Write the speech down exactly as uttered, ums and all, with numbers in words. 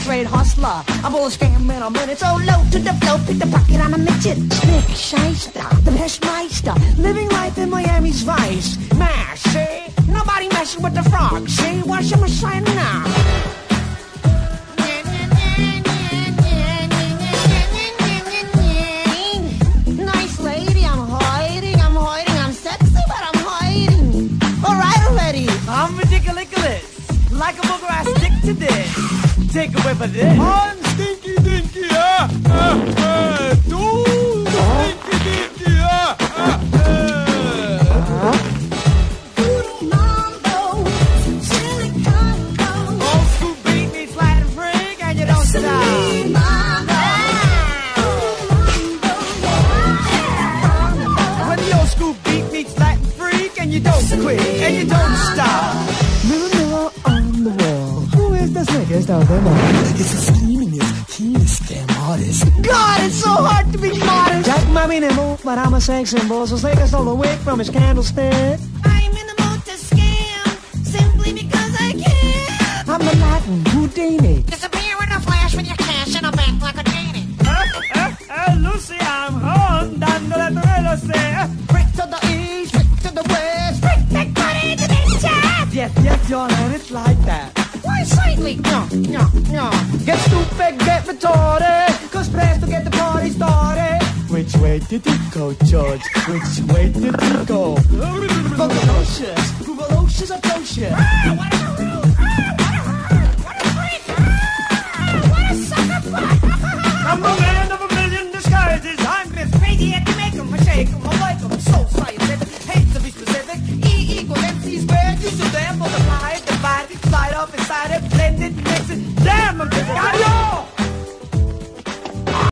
grade hustler. I'm all a scam in a minute. So low to the flow, pick the pocket on a midget. Slick, shyster, the best meister. Living life in Miami's vice. Mash, see? Nobody messing with the frog, see? Watch him shine now. Nice lady, I'm hiding, I'm hiding. I'm sexy, but I'm hiding. All right already. I'm ridiculous. Like a booger, I stick to this. Take a whiff of this. I'm stinky dinky, ah, ah, ah. Ooh, stinky dinky, ah, ah, ah. Old school beat meets Latin freak, and you don't stop. When the old school beat meets Latin freak, and you don't quit, and you don't stop. Mirror, mirror on the wall. Who is the slickest of them all? It's a schemingest, keenest scam artist. God, it's so hard to be modest. Jack my minimal, but I'm a sex symbol. So Slicker stole the wick from his candlestick. I'm in the mood to scam, simply because I can. I'm the Latin Houdini. Disappear in a flash with your cash in a bank like a genie. Eh, eh, eh, Lucy, I'm home, dándole veloce. Brick to the east, brick to the west. Brick, brick, money to the chat. Yes, yes, y'all, and it's like that. Why slightly? No, no, no. Get stupid, get retarded. Cause plans to get the party started. Which way did it go, George? Which way did it go? Bugalocious, Bugalocious, atrocious. Ah, what a rude! Ah, what a rude! What a freak! Ah, what a sucker butt! I'm a man of a million disguises. I'm It's crazy if you make 'em, I shake 'em, I like 'em. So scientific, hate to be specific. E equals M C squared. You should then multiply it, divide it, slide up inside it, blend it, mix it. damn, I'm just got